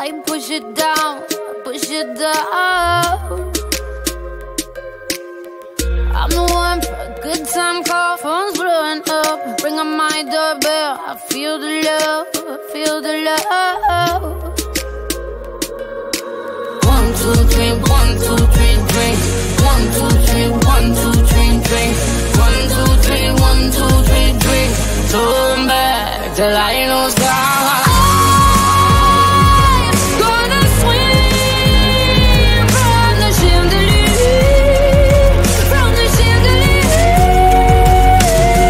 I push it down, push it down. I'm the one for a good time call, phone's blowing up. Ring on my doorbell, I feel the love, feel the love. 1, 2, 3, 1, 2, 3, drink. 1, 2, 3, 1, 2, 3, drink. 1, 2, 3, 1, 2, 3, drink. Turn back till I know stop. Gonna swim from the chandelier, from the chandelier.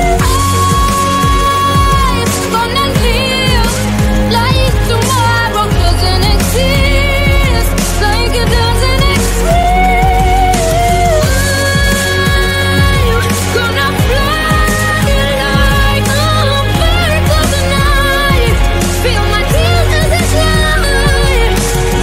I'm gonna live like tomorrow doesn't exist, like it doesn't exist. I'm gonna fly like a bird of the night. Feel my tears as they slide.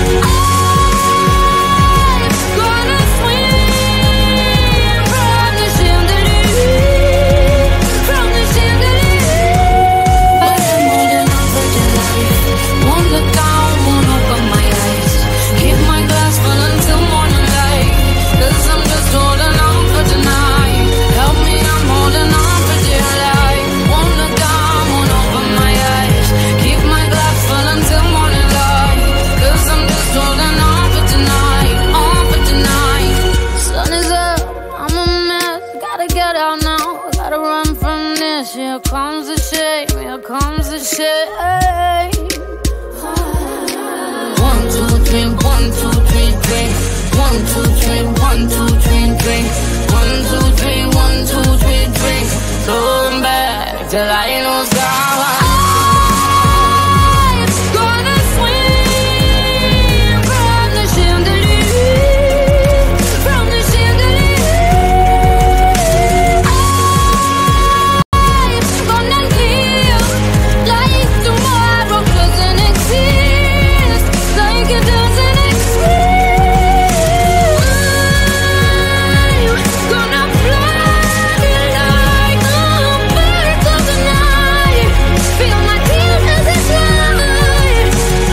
I'm gonna swim from the chandelier, from the chandelier. But I'm holding on for dear life. Won't look down, won't open my eyes. Keep my glass full until morning light. 'Cause I'm just holding on for tonight. Help me, I'm holding on for dear life. Won't look down, won't open my eyes. Keep my glass full until morning light. 'Cause I'm just holding on for tonight, on for tonight. Sun is up, I'm a mess. Gotta get out now, gotta run from this. Here comes the shame, here comes the shame. 1, 2, 3, 1, 2, 3, drink. 1, 2, 3, 1, 2, 3, drink. 1, 2, 3, 1, 2, 3, drink. Turn back till I know stop. Gonna swim from the chandelier, from the chandelier. Gonna live like tomorrow doesn't exist, like it doesn't exist. Gonna fly like a bird of the night. Feel my tears as they slide.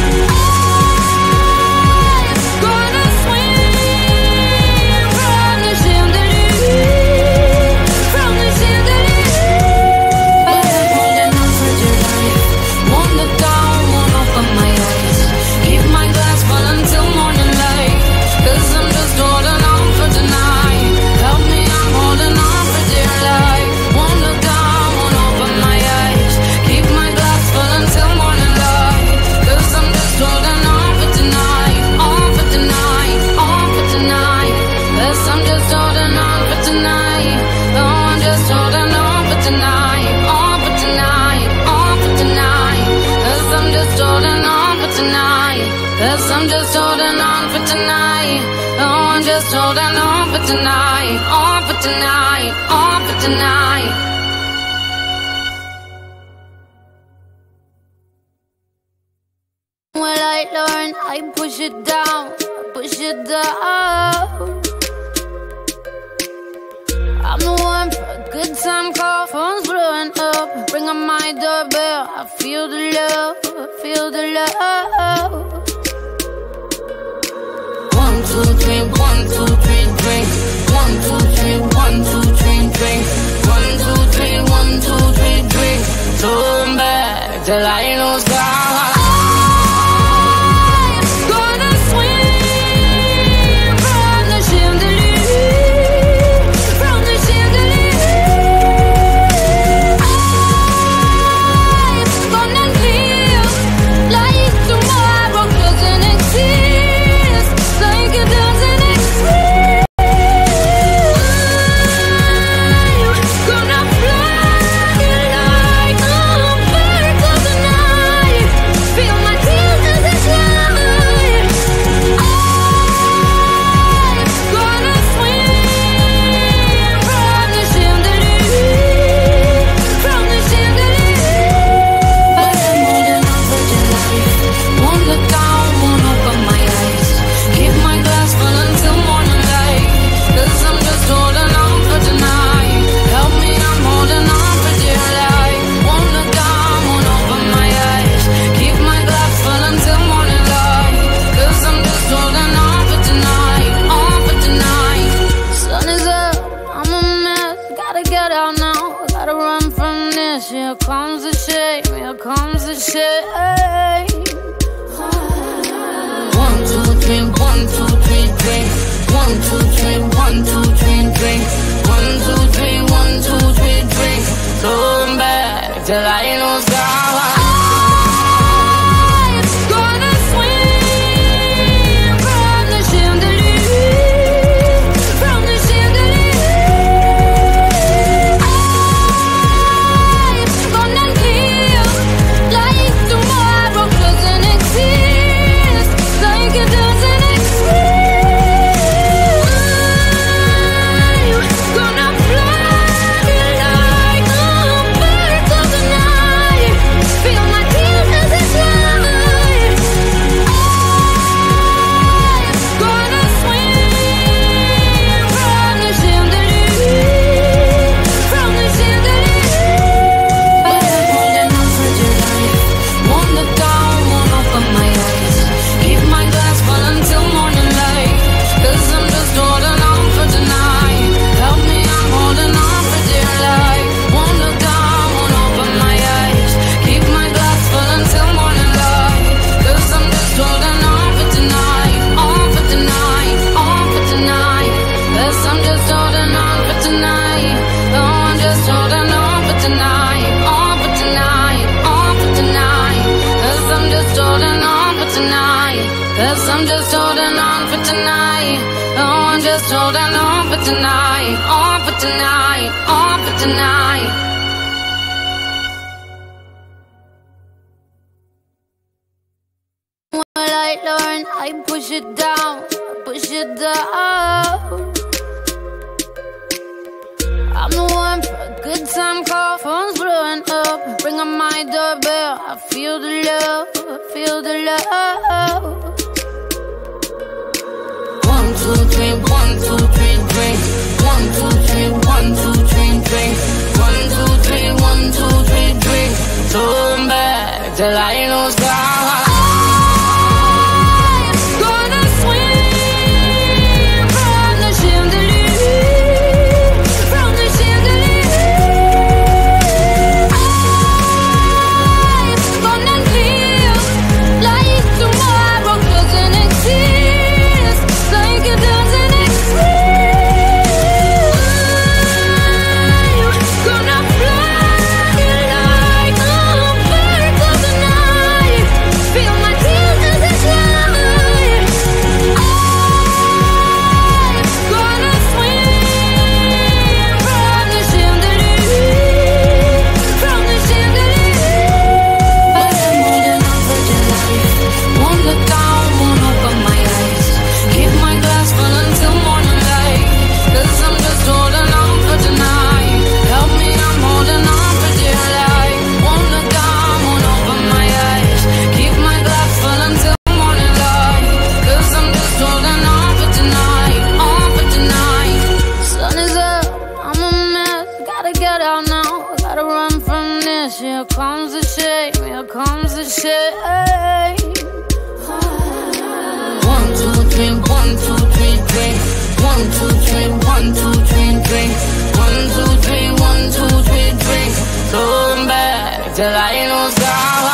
Gonna swim from the chandelier, from the chandelier. But I'm holding on for dear life. Won't look down, won't open my eyes. Keep my glass full until morning light. 'Cause I'm just holding on for tonight. Help me, I'm holding on for dear life. Won't look down, won't open my eyes. Keep my glass full until morning light. 'Cause I'm just holding on for tonight, on for tonight, on for tonight. 'Cause I'm just holding on for tonight. Oh, I'm just holding on for tonight, on for tonight, on for tonight. 'Cause I'm just holding on for tonight. 'Cause I'm just holding on for tonight. Oh, I'm just holding on for tonight, on for tonight, on for tonight. Well, I learn, I push it down, push it down. I'm the one for a good time call, phone's blowing up. Ring on my doorbell, I feel the love, feel the love. 1, 2, 3, 1, 2, 3, drink. 1, 2, 3, 1, 2, 3, drink. 1, 2, 3, 1, 2, 3, drink. Turn back till I know stop. Gonna swim from the chandelier, from the chandelier. I'm gonna live like tomorrow doesn't exist, like it doesn't exist. Gonna fly like a bird of the night. 1, 2, 3, 1, 2, 3, drink. 1, 2, 3, 1, 2, 3, drink. Going back till I lose God. I'm gonna swing from the chandelier, from the chandelier. I'm gonna live like tomorrow doesn't exist, like it doesn't exist. I'm gonna fly like a bird of the night, feel my tears as they slide. I'm gonna swing from the chandelier, from the chandelier. But I'm holding on for dear life, won't look down, won't open my eyes, keep my glass full until morning light, 'cause I'm just holding on for tonight. Help me, I'm holding on for dear life, won't look down, won't open my eyes, keep my glass full until morning light, 'cause I'm just holding on for tonight, on for tonight, on for tonight. 'Cause I'm just holding on for tonight. Oh, I'm just holding on for tonight, on for tonight, on for tonight. 'Cause I'm just holding on for tonight. 'Cause I'm just holding on for tonight. Oh, I'm just holding on for tonight, on for tonight, on for tonight. Well, I learn, I push it down, push it down. I'm the one for a good time call, phone's blowing up, bring on my doorbell. I feel the love, I feel the love. 1, 2, 3, 1, 2, 3, drink. 1, 2, 3, 1, 2, 3, drink. 1, 2, 3, 1, 2, 3, drink. Turn back till I lose God. I'm gonna swing from the chandelier, from the chandelier. I'm gonna live like tomorrow doesn't exist, like it doesn't exist. I'm gonna fly like a bird of the night, feel my tears as they slide. I'm gonna swing from the chandelier, from the chandelier. But I'm holding on for dear life, won't look down, won't open my eyes, keep my glass full until morning light, 'cause I'm just holding on for tonight. Help me, I'm holding on for dear life, won't look down, won't open my eyes, keep my glass full until morning light, 'cause I'm just holding on for tonight, on for tonight. Sun is up, I'm a mess, gotta get out now, gotta run from this. Here comes the shame, here comes the shame. 1, 2, 3, 1, 2, 3, drink. 1, 2, 3, 1, 2, 3, drink. 1, 2, 3, 1, 2, 3, drink. Going back till I lose God.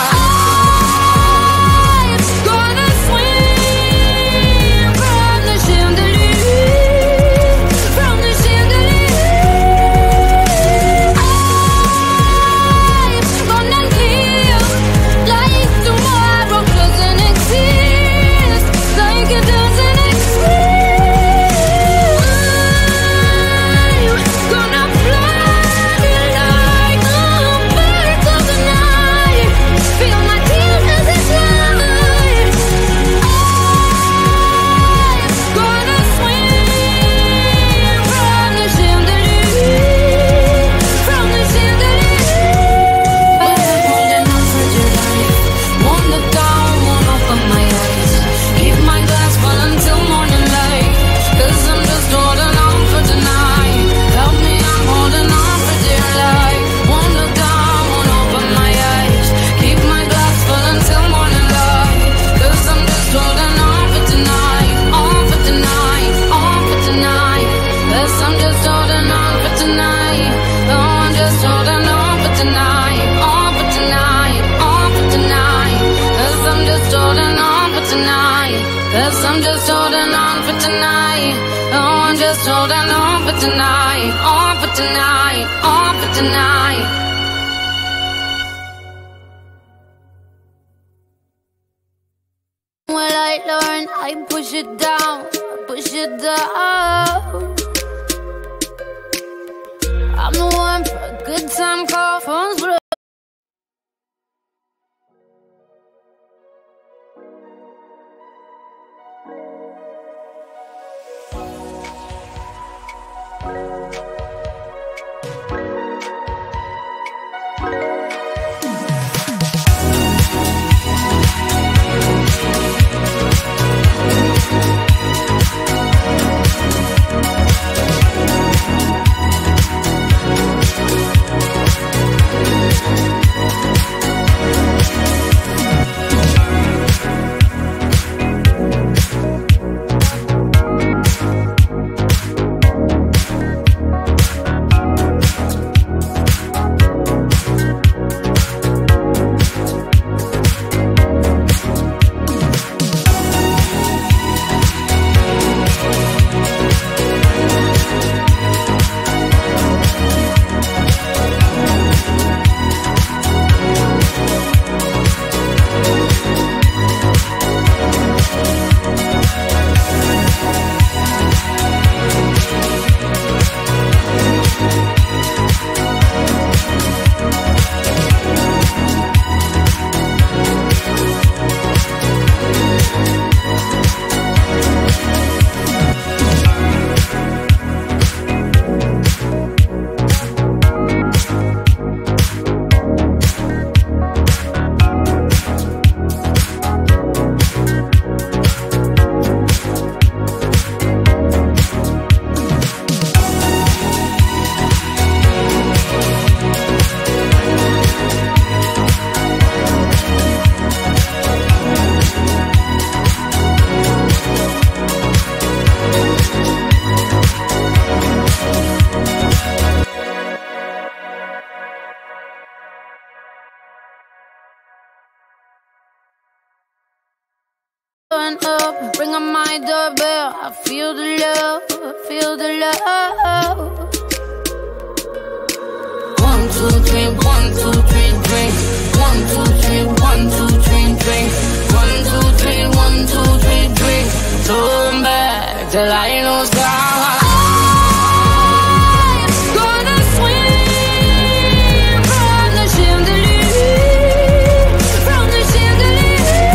I'm gonna swing from the chandelier, from the chandelier. I'm gonna live like tomorrow doesn't exist, like it doesn't exist. I'm gonna fly like a bird of the night, feel my tears as they slide. I'm gonna swing from the chandelier, from the chandelier. But I'm holding on for dear life, won't look down, won't open my eyes, keep my glass full until morning light, 'cause I'm just holding on for tonight. Help me, I'm holding on for dear life, won't look down, won't open my eyes, keep my glass full until morning light, 'cause I'm just holding on for tonight, on for tonight, on for tonight. 'Cause I'm just holding on for tonight. Oh, I'm just holding on for tonight, on for tonight, on for tonight. 'Cause I'm just holding on for tonight. 'Cause I'm just holding on for tonight. Oh, just holding on for tonight, on for tonight, on for tonight. Well, I learned I push it down, push it down. I'm the one for a good time call, phone's blue. Up, bring on my doorbell. I feel the love, I feel the love. 1, 2, 3, 1, 2, 3, drink. 1, 2, 3, 1, 2, 3, drink. 1, 2, 3, 1, 2, 3, drink. Turn back till I lose God. I'm gonna swim from the chandelier, from the chandelier.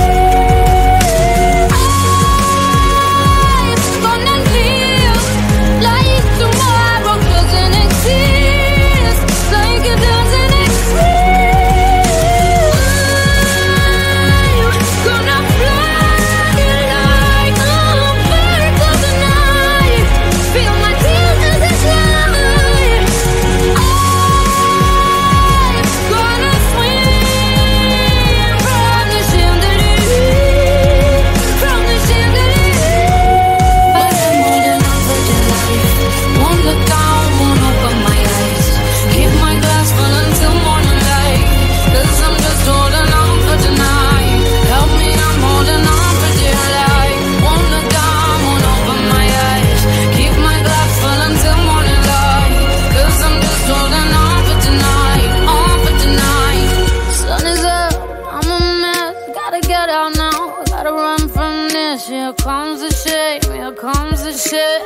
Here comes the shame, here comes the shame.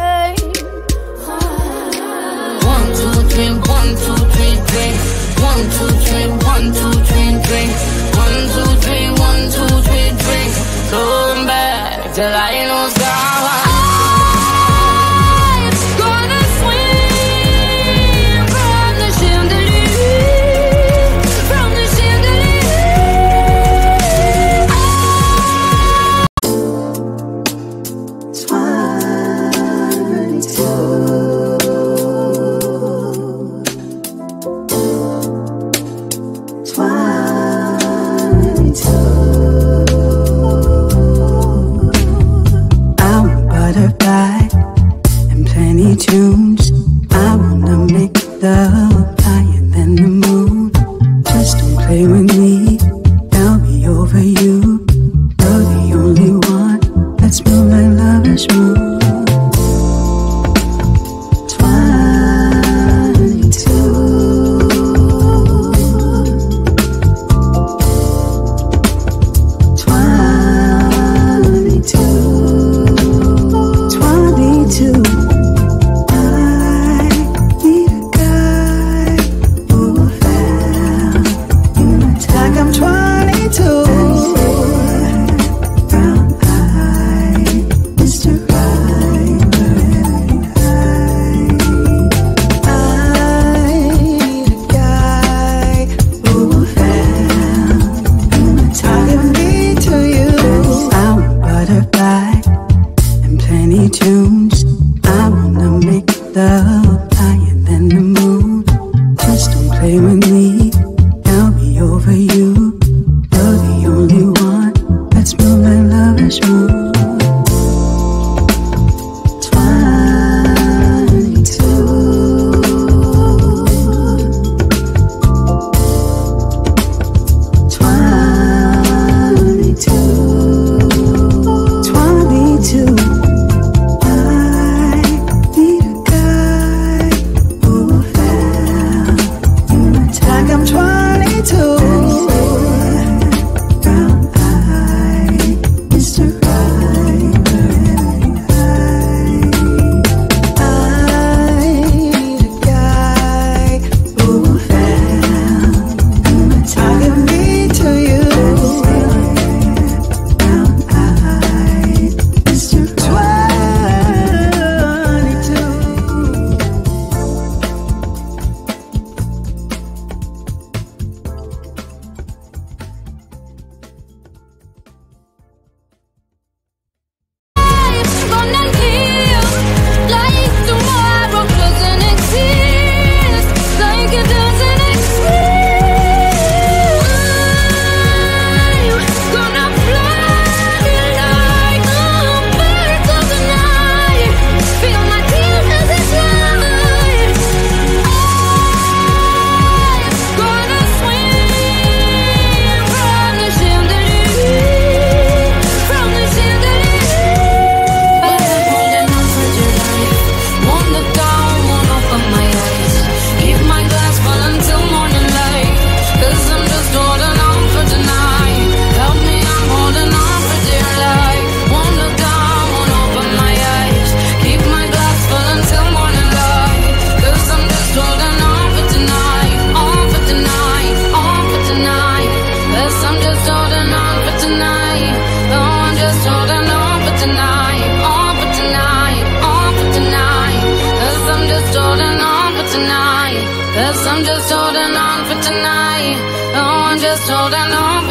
1, 2, 3, 1, 2, 3, drink. 1, 2, 3, 1, 2, 3, drink. 1, 2, 3, 1, 2, 3, drink. Turn back till I lose God.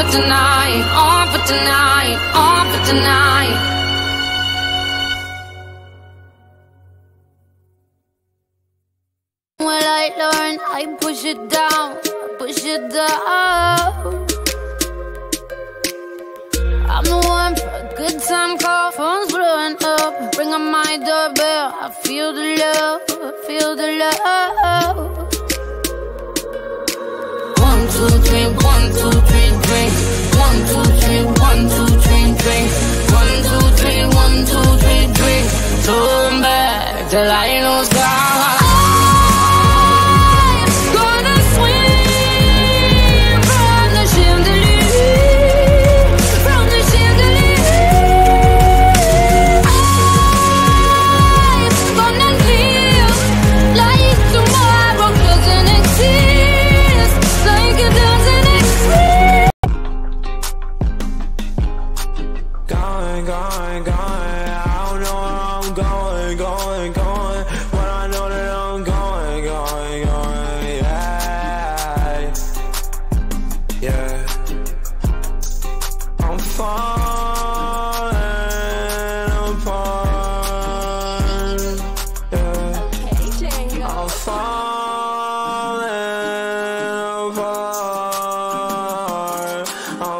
for tonight, on for tonight, on for tonight. Well, I learned I push it down, push it down. I'm the one for a good time call, phone's blowing up. Ring on my doorbell, I feel the love, I feel the love. 1, 2, 3, 1, 2, 3, drink. 1, 2, 3, 1, 2, 3, drink. 1, 2, 3, 1, 2, 3, drink. Turn back till I lose God. Gonna swim from the chandelier, from the chandelier. I'm gonna live like tomorrow doesn't exist, like it doesn't exist. Going, going, going. I don't know where I'm going, going, going. But I know that I'm going, going, going. Yeah, yeah. I'm falling apart. Yeah. I'm falling apart. I'm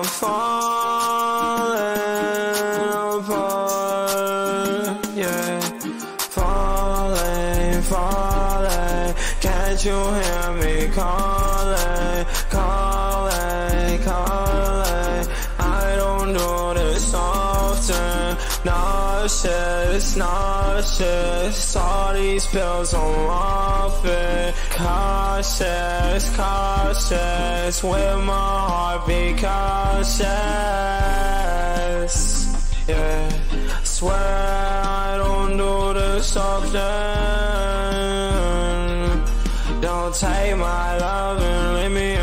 falling apart. Yeah. Falling, falling. Can't you hear me calling, calling, calling? I don't do this often. Nauseous, nauseous. All these pills I'm off it. Cautious, cautious. With my heartbeat cautious. Yeah, swear I don't do this often. Don't take my love and leave me